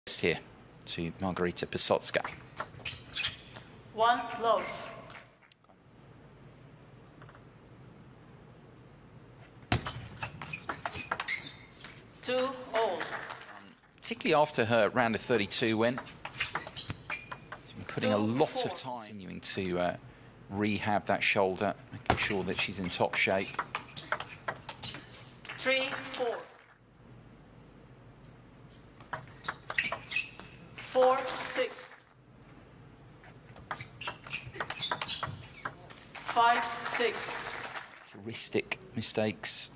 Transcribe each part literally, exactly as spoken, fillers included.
Here to Margarita Pisotska. One love. Two all. Um, particularly after her round of thirty-two win, she's been putting Two, a lot four. of time continuing to uh, rehab that shoulder, making sure that she's in top shape. Three, four. Four, six. Five, six. Heuristic mistakes.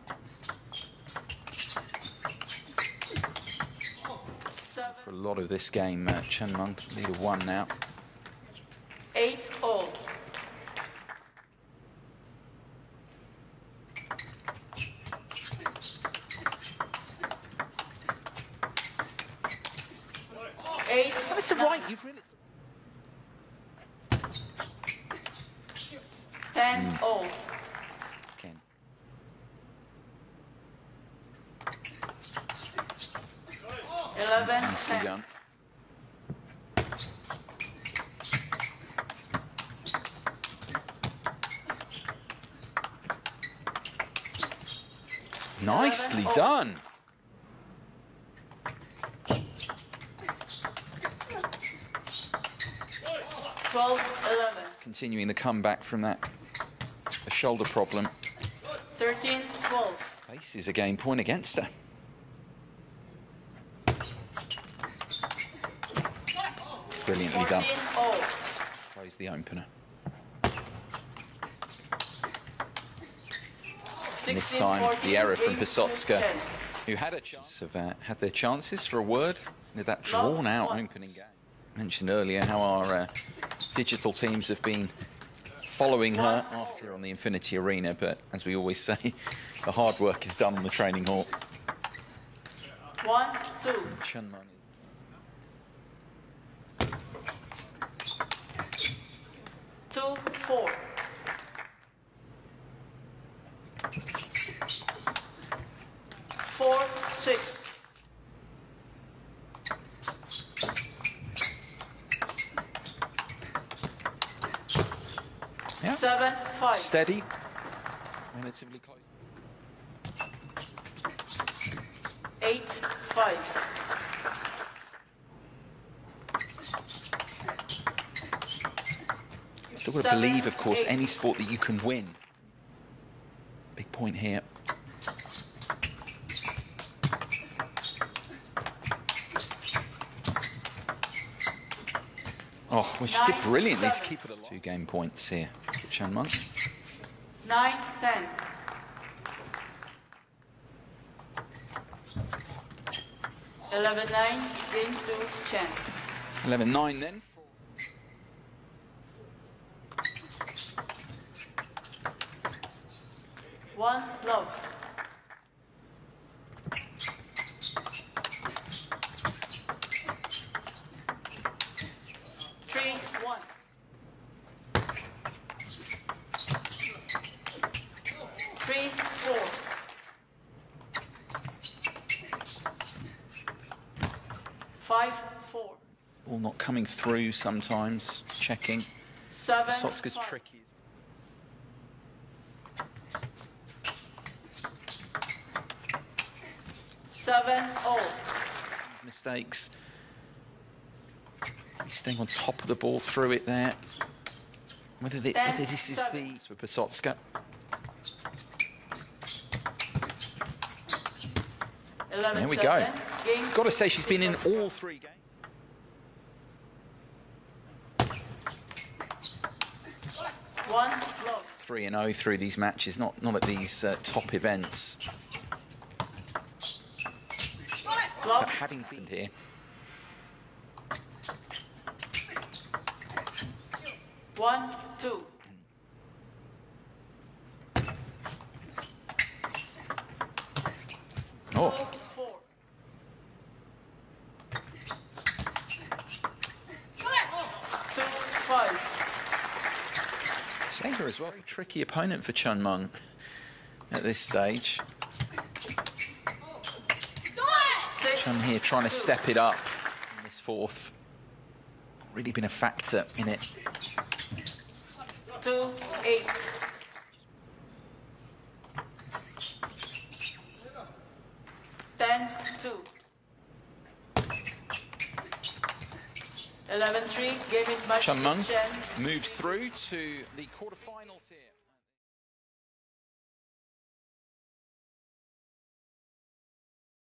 Seven. For a lot of this game, uh, Chen Meng lead of one now. Eight all. Eight. That's the right. You've really. Ten mm. all. Again. Eleven. Nicely done. Nicely Eleven, done. twelve, eleven. Continuing the comeback from that the shoulder problem. thirteen, twelve. Places a game point against her. Brilliantly done. Close the opener. And this time, the error from Pisotska, who had a chance of uh, had their chances for a word with that drawn-out opening game. I mentioned earlier how our uh, digital teams have been following her after on the Infinity Arena, but as we always say, the hard work is done on the training hall. One, two. Chen Meng. Two, four. Four, six. Yeah. Seven, five. Steady. Relatively close. Eight, five. Still got to Seven, believe, of course, eight. any sport that you can win. Big point here. Oh, well, she did brilliantly to keep it alive. Two game points here for Chen Meng. Nine, ten. Eleven, nine. Game to Chen. Eleven nine then. One love. Three, one. Three, four. Five, four. Ball not coming through sometimes. Checking. Seven, Pisotska's five. tricky. Seven, all. Mistakes. He's staying on top of the ball through it there. Whether, the, Ten, whether this is seven. the for Pisotska. Eleven, There we seven. go. Game Got to say she's been in Pisotska. all three games. One love. Three and oh through these matches, not not at these uh, top events. Love. But having been here. One, two. Oh. Two, four. Two, five. Sager as well, a tricky opponent for Chen Meng at this stage. Six, Chen here trying to two. step it up. this fourth. Not really been a factor in it. Two, eight. Ten, two. Eleven, three. Game in match. Chun Mung Chen. moves through to the quarterfinals here.